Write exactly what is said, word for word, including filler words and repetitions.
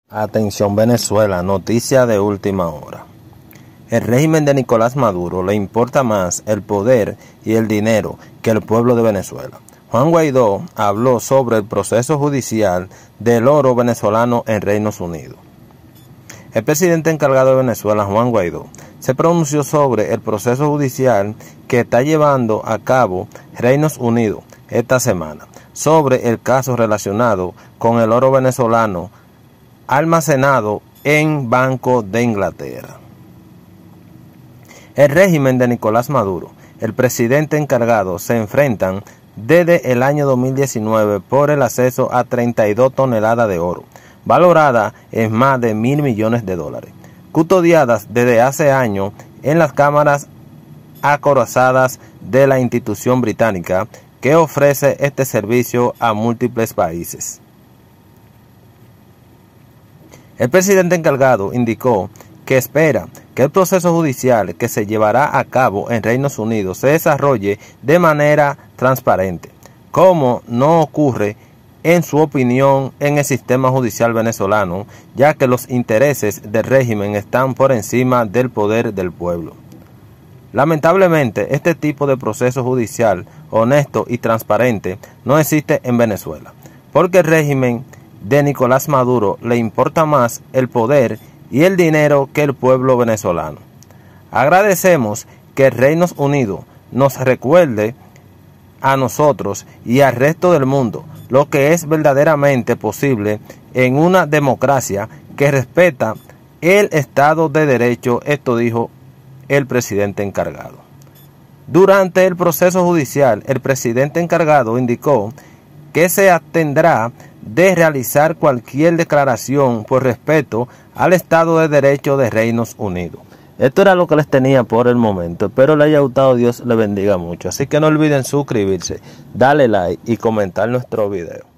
Atención Venezuela, noticia de última hora. El régimen de Nicolás Maduro le importa más el poder y el dinero que el pueblo de Venezuela. Juan Guaidó habló sobre el proceso judicial del oro venezolano en Reinos Unidos. El presidente encargado de Venezuela, Juan Guaidó, se pronunció sobre el proceso judicial que está llevando a cabo Reinos Unidos esta semana, sobre el caso relacionado con el oro venezolano almacenado en Banco de Inglaterra. El régimen de Nicolás Maduro, el presidente encargado, se enfrentan desde el año dos mil diecinueve por el acceso a treinta y dos toneladas de oro, valorada en más de mil millones de dólares, custodiadas desde hace años en las cámaras acorazadas de la institución británica que ofrece este servicio a múltiples países. El presidente encargado indicó que espera que el proceso judicial que se llevará a cabo en Reinos Unidos se desarrolle de manera transparente, como no ocurre, en su opinión, en el sistema judicial venezolano, ya que los intereses del régimen están por encima del poder del pueblo. Lamentablemente, este tipo de proceso judicial honesto y transparente no existe en Venezuela, porque el régimen de Nicolás Maduro le importa más el poder y el dinero que el pueblo venezolano. Agradecemos que Reinos Unidos nos recuerde a nosotros y al resto del mundo lo que es verdaderamente posible en una democracia que respeta el Estado de Derecho. Esto dijo el presidente encargado. Durante el proceso judicial, el presidente encargado indicó que se abstendrá de realizar cualquier declaración por respeto al Estado de Derecho de Reinos Unidos. Esto era lo que les tenía por el momento. Espero les haya gustado. Dios les bendiga mucho. Así que no olviden suscribirse, darle like y comentar nuestro video.